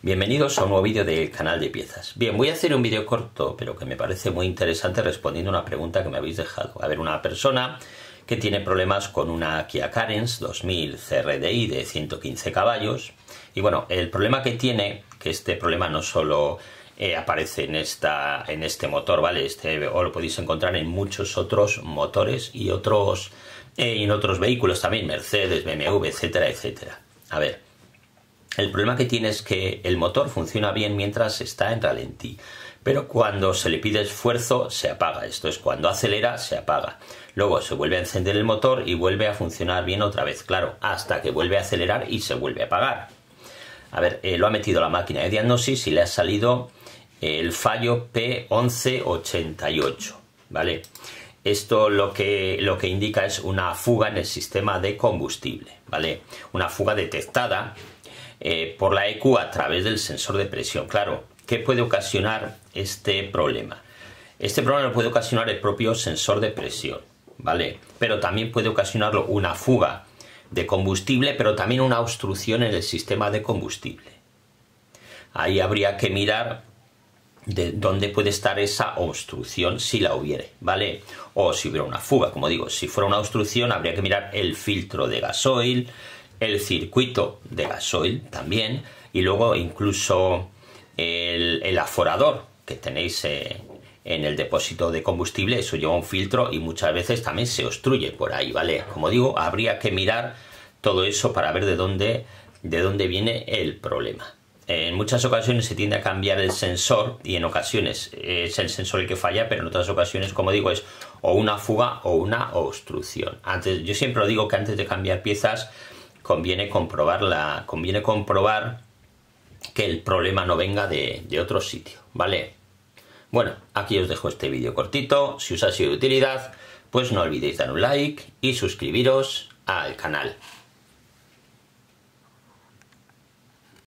Bienvenidos a un nuevo vídeo del canal de piezas. Bien, voy a hacer un vídeo corto, pero que me parece muy interesante respondiendo a una pregunta que me habéis dejado. A ver, una persona que tiene problemas con una Kia Carens 2000 CRDI de 115 caballos. Y bueno, el problema que tiene, que este problema no solo aparece en este motor, ¿vale? O lo podéis encontrar en muchos otros motores y en otros vehículos también, Mercedes, BMW, etcétera, etcétera. A ver. El problema que tiene es que el motor funciona bien mientras está en ralentí, pero cuando se le pide esfuerzo se apaga. Esto es, cuando acelera se apaga. Luego se vuelve a encender el motor y vuelve a funcionar bien otra vez, claro, hasta que vuelve a acelerar y se vuelve a apagar. A ver, lo ha metido la máquina de diagnosis y le ha salido el fallo P1188, ¿vale? Esto lo que indica es una fuga en el sistema de combustible, ¿vale? Una fuga detectada por la ECU a través del sensor de presión. Claro, ¿qué puede ocasionar este problema? Este problema lo puede ocasionar el propio sensor de presión, ¿vale? Pero también puede ocasionarlo una fuga de combustible, pero también una obstrucción en el sistema de combustible. Ahí habría que mirar de dónde puede estar esa obstrucción si la hubiere, ¿vale? O si hubiera una fuga, como digo, si fuera una obstrucción habría que mirar el filtro de gasoil, el circuito de gasoil también, y luego incluso el aforador que tenéis en el depósito de combustible. Eso lleva un filtro y muchas veces también se obstruye por ahí, ¿vale? Como digo, habría que mirar todo eso para ver de dónde viene el problema. En muchas ocasiones se tiende a cambiar el sensor y en ocasiones es el sensor el que falla, pero en otras ocasiones, como digo, es o una fuga o una obstrucción. Yo siempre digo que antes de cambiar piezas conviene comprobar que el problema no venga de otro sitio, ¿vale? Bueno, aquí os dejo este vídeo cortito. Si os ha sido de utilidad, pues no olvidéis dar un like y suscribiros al canal.